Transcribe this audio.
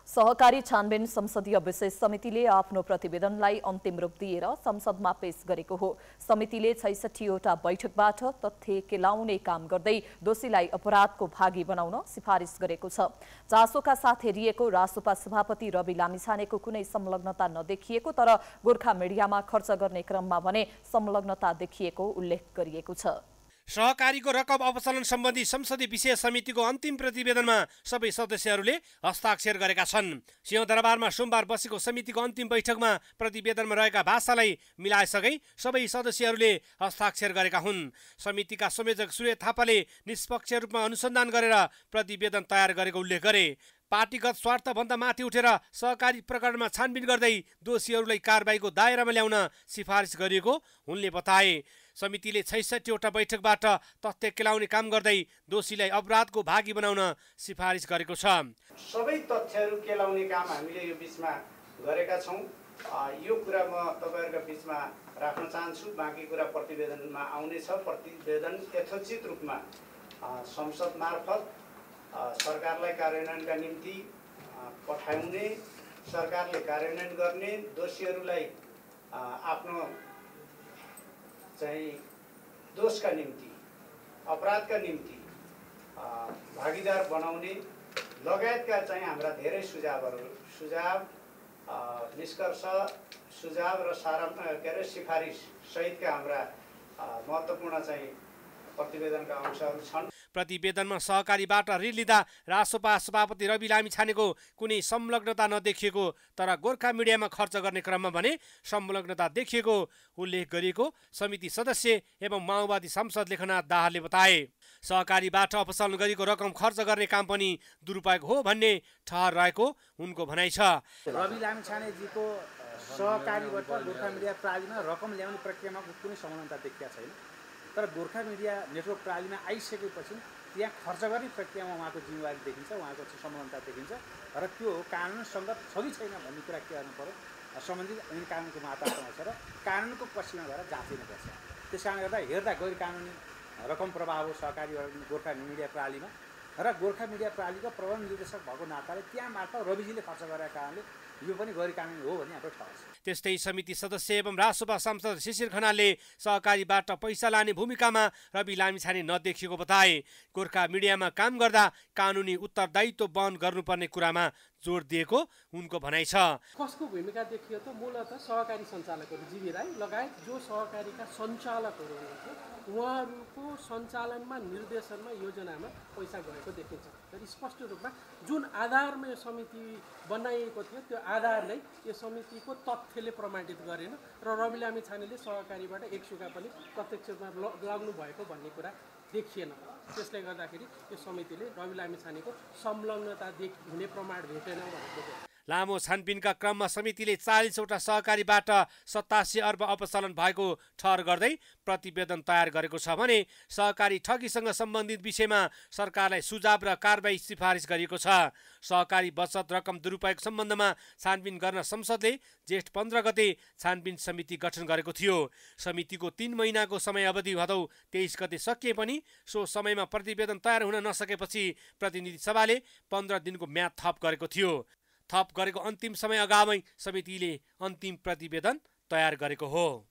सहकारी छानबिन संसदीय विशेष समितिले आफ्नो प्रतिवेदनलाई अन्तिम रूप दिएर संसदमा पेश गरेको हो। समितिले 66वटा बैठकबाट तथ्य केलाउने काम गर्दै दोषीलाई अपराधको भागी बनाउन सिफारिस गरेको छ। चासोका साथ हेरिएको रासोपा सभापति रवि लामिछानेको कुनै संलग्नता नदेखिएको तर गोर्खा मिडियामा खर्च गर्ने क्रममा भने संलग्नता देखिएको उल्लेख गरिएको छ। सहकारीको रकम अपचलन सम्बन्धी संसदीय विशेष समितिको अन्तिम प्रतिवेदनमा सबै सदस्यहरूले हस्ताक्षर गरेका छन्। सिंहदरबारमा सोमबार बसेको समितिको अन्तिम बैठकमा प्रतिवेदनमा रहेका भाषालाई मिलाएसँगै सबै सदस्यहरूले हस्ताक्षर गरेका हुन्। समितिका संयोजक सूर्य थापाले निष्पक्ष रूपमा अनुसन्धान गरेर प्रतिवेदन तयार गरेको उल्लेख गरे। पार्टीगत स्वार्थभन्दा माथि उठेर सहकारी प्रकरणमा छानबिन गर्दै दोषीहरूलाई कारबाहीको दायरामा ल्याउन सिफारिस गरिएको उनले बताए। समितिले 66वटा बैठकबाट तथ्य केलाउने काम गर्दै दोषीलाई अपराधको भागी बनाउन सिफारिस गरेको छ। सबै तथ्यहरू केलाउने काम हामीले यो बीचमा गरेका छौँ। यो कुरा म तपाईहरुका बीचमा राख्न चाहन्छु। बाँकी कुरा प्रतिवेदनमा आउनेछ। प्रतिवेदन यथोचित रूपमा संसद मार्फत सरकारलाई कार्यान्वयनका निम्ति पठाउने, सरकारले कार्यान्वयन गर्ने, दोषीहरूलाई आफ्नो चाहिँ दोषका निम्ति, अपराधका निम्ति भागीदार बनाउने लगायतका चाहिँ हाम्रा धेरै सुझाव निष्कर्ष सुझाव र सिफारिस सहितका हाम्रा महत्त्वपूर्ण चाहिँ प्रतिवेदनका अंशहरू छन्। प्रतिवेदनमा सहकारीबाट ऋण लिँदा रासोपा सभापति रवि लामिछानेको कुनै संलग्नता नदेखिएको तर गोर्खा मिडियामा खर्च गर्ने क्रममा भने संलग्नता देखिएको उल्लेख गरिएको समिति सदस्य एवं माओवादी सांसद लेखनाथ दाहालले बताए। सहकारीबाट अपचलन गरेको रकम खर्च गर्ने काम पनि दुरुपयोग हो भन्ने ठहर रहेको उनको भनाइ छ। रवि लामिछानेजीको सहकारीबाट गोर्खा मिडिया प्रणालीमा रकम ल्याउने प्रक्रियामा कुनै संलग्नता देखिएको छैन। तर गोर्खा मिडिया नेटवर्क प्रणालीमा आइसकेपछि त्यहाँ खर्च गर्ने प्रक्रियामा उहाँको जिम्मेवारी देखिन्छ, उहाँको संलग्नता देखिन्छ र त्यो कानुनसँग छ कि छैन भन्ने कुरा के गर्नु पर्यो। सम्बन्धित ऐन कानुनको मात्रामा छ र कानुनको पक्षमा गएर जाँचिनुपर्छ। त्यस कारणले गर्दा हेर्दा गैर कानुनी रकम प्रवाह हो सहकारी गोर्खा मिडिया प्रणालीमा र गोर्खा मिडिया प्रणालीको प्रबन्ध निर्देशक भएको नाताले त्यहाँ मार्फत रविजीले खर्च गरेका कारणले यो पनि गैर कानुनी हो भन्ने हाम्रो ठहर छ। त्यस्तै समिति सदस्य एवं रासोपा सांसद शिशिर खनालले सहकारीबाट पैसा लाने भूमिकामा रवि लामिछाने नदेखिएको बताए। गोर्खा मिडियामा काम गर्दा कानुनी उत्तरदायित्व वहन गर्नुपर्ने कुरामा जोड दिएको उनको भनाइ छ। कसको भूमिका देखियो त मूलतः सहकारी सञ्चालकहरू जीवी राई लगायत जो सहकारीका सञ्चालकहरू हुनुहुन्छ उहाँहरूको सञ्चालनमा निर्देशनमा योजनामा पैसा गएको देखिन्छ। र स्पष्ट रूपमा जुन आधारमा यो समिति बनाइएको थियो त्यो आधारलाई यो समितिको तथ्यले प्रमाणित गरेन र रवि लामिछानेले सहकारीबाट एक सुका पनि प्रत्यक्ष रूपमा लाग्नु भएको भन्ने कुरा देखिएन। त्यसले गर्दाखेरि यो समितिले रवि लामिछानेको संलग्नता हुने प्रमाण भेटेन भनेको। लामो छानबिनका क्रममा समितिले 40वटा सहकारीबाट 87 अर्ब अपचलन भएको ठहर गर्दै प्रतिवेदन तयार गरेको छ भने सहकारी ठगीसँग सम्बन्धित विषयमा सरकारलाई सुझाव र कारबाही सिफारिस गरिएको छ। सहकारी बचत रकम दुरुपयोग सम्बन्धमा छानबिन गर्न संसदले जेठ 15 गते छानबिन समिति गठन गरेको थियो। समितिको 3 महिनाको समय अवधि भदौ 23 गते सकिए पनि सो समयमा प्रतिवेदन तयार हुन नसकेपछि प्रतिनिधि सभाले 15 दिनको म्याद थप गरेको थियो। थप गरेको अन्तिम समय अगावै समितिले अन्तिम प्रतिवेदन तयार गरेको हो।